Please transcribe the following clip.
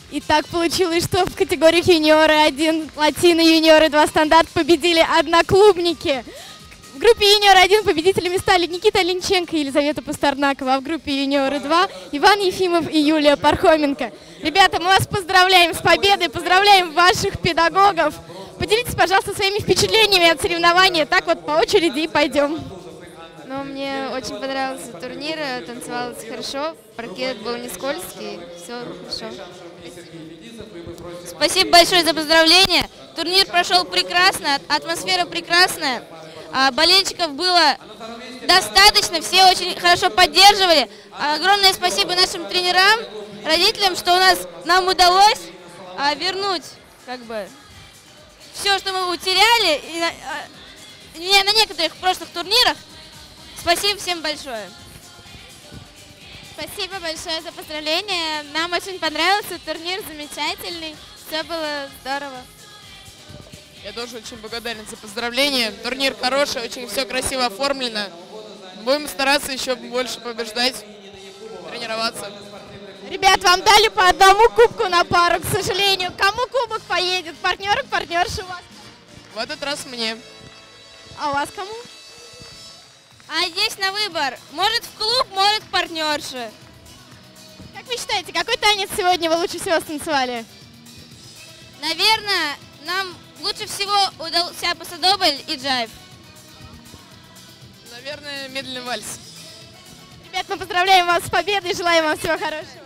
И так получилось, что в категориях юниоры 1, латино, юниоры 2 стандарт победили одноклубники. В группе юниоры 1 победителями стали Никита Линченко и Елизавета Пастернакова, а в группе юниоры 2 Иван Ефимов и Юлия Пархоменко. Ребята, мы вас поздравляем с победой, поздравляем ваших педагогов. Поделитесь, пожалуйста, своими впечатлениями от соревнования. Так вот по очереди и пойдем. Ну, мне очень понравился турнир, танцевалось хорошо, паркет был не скользкий, все хорошо. Спасибо большое за поздравления. Турнир прошел прекрасно, атмосфера прекрасная, болельщиков было достаточно, все очень хорошо поддерживали. Огромное спасибо нашим тренерам, родителям, что нам удалось вернуть все, что мы утеряли на некоторых прошлых турнирах. Спасибо всем большое. Спасибо большое за поздравления. Нам очень понравился турнир, замечательный. Все было здорово. Я тоже очень благодарен за поздравления. Турнир хороший, очень все красиво оформлено. Будем стараться еще больше побеждать, тренироваться. Ребят, вам дали по одному кубку на пару, к сожалению. Кому кубок поедет? Партнеры, партнерши у вас? В этот раз мне. А у вас кому? А здесь на выбор. Может в клуб, может к партнерше. Как вы считаете, какой танец сегодня вы лучше всего станцевали? Наверное, нам лучше всего удался пасодобль и джайв. Наверное, медленный вальс. Ребят, мы поздравляем вас с победой и желаем вам всего хорошего.